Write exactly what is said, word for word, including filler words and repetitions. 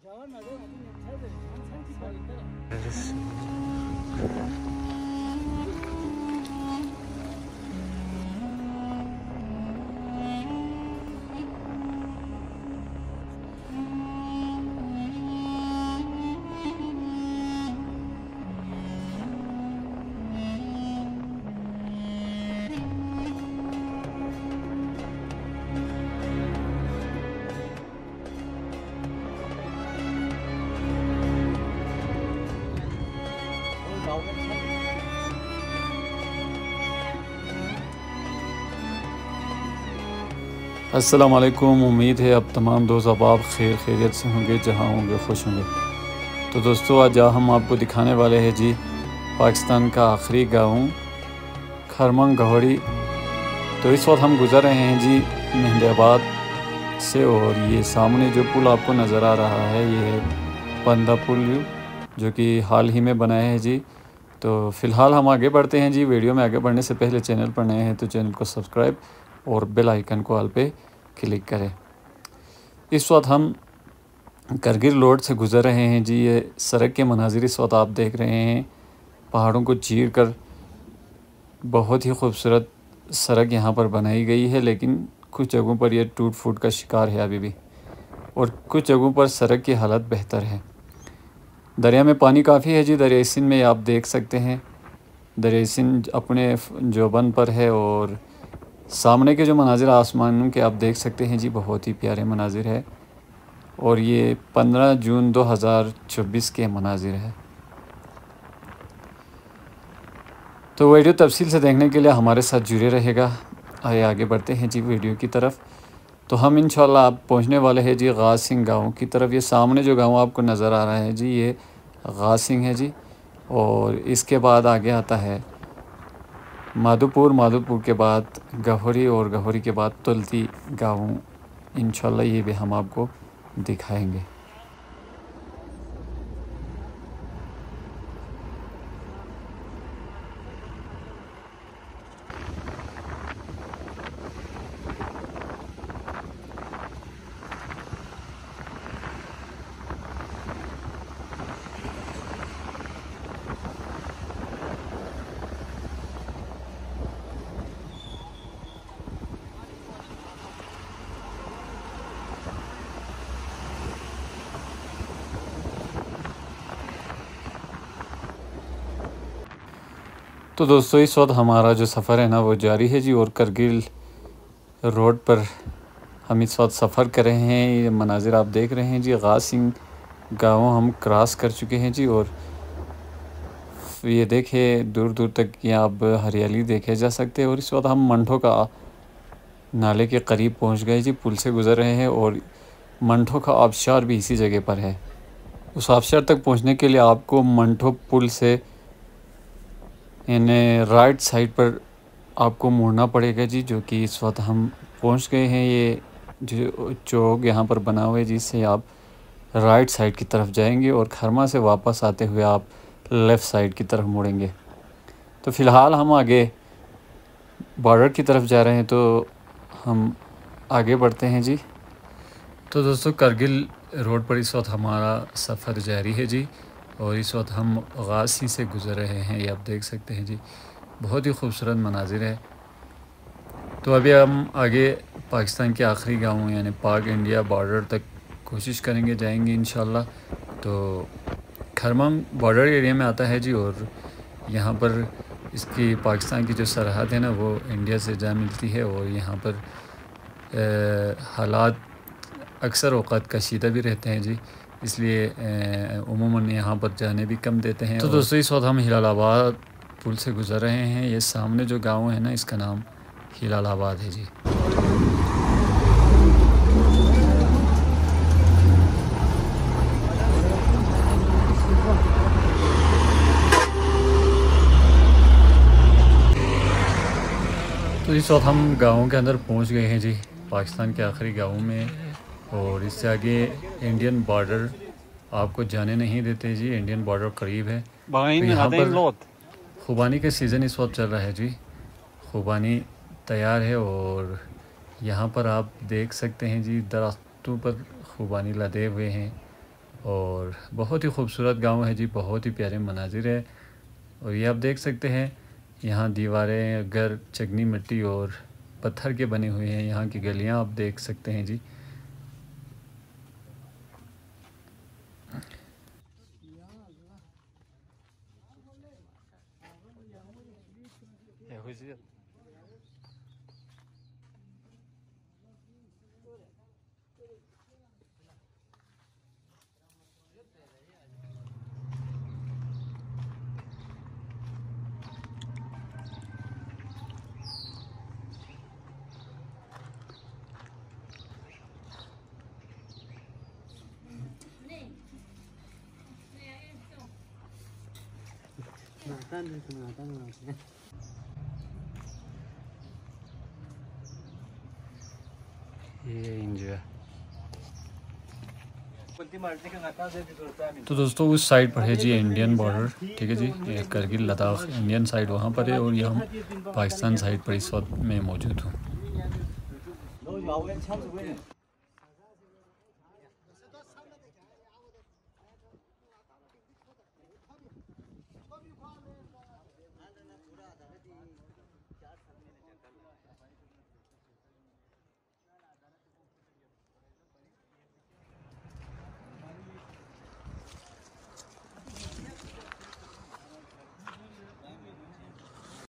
अस्सलाम वालेकुम। उम्मीद है अब तमाम दोस्त अहबाब खैर खैरियत से होंगे, जहाँ होंगे खुश होंगे। तो दोस्तों आज हम आपको दिखाने वाले हैं जी पाकिस्तान का आखिरी गाँव खरमंग गहरी। तो इस वक्त हम गुज़र रहे हैं जी मेहंदाबाद से, और ये सामने जो पुल आपको नज़र आ रहा है ये है बंदा पुल, जो कि हाल ही में बनाया है जी। तो फ़िलहाल हम आगे बढ़ते हैं जी। वीडियो में आगे बढ़ने से पहले चैनल पर नए हैं तो चैनल को सब्सक्राइब और बेल आइकन को ऑल पे क्लिक करें। इस वक्त हम करगिल रोड से गुज़र रहे हैं जी। ये सड़क के मनाजिर इस वक्त आप देख रहे हैं, पहाड़ों को चीर कर बहुत ही खूबसूरत सड़क यहाँ पर बनाई गई है, लेकिन कुछ जगहों पर यह टूट फूट का शिकार है अभी भी, और कुछ जगहों पर सड़क की हालत बेहतर है। दरिया में पानी काफ़ी है जी। दरिया सिंध में आप देख सकते हैं, दरिया सिंध अपने जोबन पर है, और सामने के जो मनाजिर आसमान के आप देख सकते हैं जी, बहुत ही प्यारे मनाजिर है। और ये पंद्रह जून दो हज़ार चौबीस के मनाजिर है। तो वीडियो तफसील से देखने के लिए हमारे साथ जुड़े रहेगा। आइए आगे बढ़ते हैं जी वीडियो की तरफ। तो हम इंशाल्लाह आप पहुंचने वाले हैं जी गासिंग गाँव की तरफ। ये सामने जो गाँव आपको नज़र आ रहा है जी, ये गासिंग है जी। और इसके बाद आगे आता है माधोपुर, माधोपुर के बाद गहरी, और गहरी के बाद तुलती गाँव। इंशाल्लाह ये भी हम आपको दिखाएंगे। तो दोस्तों इस वक्त हमारा जो सफ़र है ना वो जारी है जी, और करगिल रोड पर हम इस वक्त सफ़र कर रहे हैं। ये मनाजिर आप देख रहे हैं जी, गासिंग गाँव हम क्रॉस कर चुके हैं जी। और ये देखे दूर दूर तक यहाँ आप हरियाली देखे जा सकते हैं। और इस वक्त हम मंठो का नाले के करीब पहुँच गए जी, पुल से गुज़र रहे हैं, और मंठो का आबशार भी इसी जगह पर है। उस आबशार तक पहुँचने के लिए आपको मंठो पुल से यानी राइट साइड पर आपको मुड़ना पड़ेगा जी, जो कि इस वक्त हम पहुंच गए हैं। ये जो चौक यहाँ पर बना हुआ है जिससे आप राइट साइड की तरफ जाएंगे, और खरमा से वापस आते हुए आप लेफ़्ट साइड की तरफ मुड़ेंगे। तो फ़िलहाल हम आगे बॉर्डर की तरफ जा रहे हैं, तो हम आगे बढ़ते हैं जी। तो दोस्तों करगिल रोड पर इस वक्त हमारा सफ़र जारी है जी, और इस वक्त हम गासी से गुज़र रहे हैं। ये आप देख सकते हैं जी, बहुत ही खूबसूरत मनाजिर है। तो अभी हम आगे पाकिस्तान के आखिरी गाँव यानी पाक इंडिया बॉर्डर तक कोशिश करेंगे, जाएंगे इंशाल्लाह। तो खरमंग बॉर्डर एरिया में आता है जी, और यहाँ पर इसकी पाकिस्तान की जो सरहद है ना वो इंडिया से जा मिलती है, और यहाँ पर हालात अक्सर औक़ात कशीदा भी रहते हैं जी, इसलिए उमूमन यहाँ पर जाने भी कम देते हैं। तो दोस्तों इस वक्त हम हिलालाबाद पुल से गुज़र रहे हैं। ये सामने जो गांव है ना इसका नाम हिलालाबाद है जी। तो इस वक्त हम गाँव के अंदर पहुँच गए हैं जी, पाकिस्तान के आखिरी गाँव में, और इससे आगे इंडियन बॉर्डर आपको जाने नहीं देते जी। इंडियन बॉर्डर करीब है। तो यहाँ पर खुबानी का सीज़न इस वक्त चल रहा है जी, खुबानी तैयार है, और यहाँ पर आप देख सकते हैं जी दरख्तों पर खुबानी लदे हुए हैं। और बहुत ही खूबसूरत गांव है जी, बहुत ही प्यारे मनाजिर है। और ये आप देख सकते हैं यहाँ दीवारें, घर चिकनी मिट्टी और पत्थर के बने हुए हैं। यहाँ की गलियाँ आप देख सकते हैं जी। ये इंजॉय। तो दोस्तों उस साइड पर है जी इंडियन बॉर्डर, ठीक है जी, ये करगिल लद्दाख इंडियन साइड वहाँ पर है, और ये हम पाकिस्तान साइड पर इस वक्त मैं मौजूद हूँ।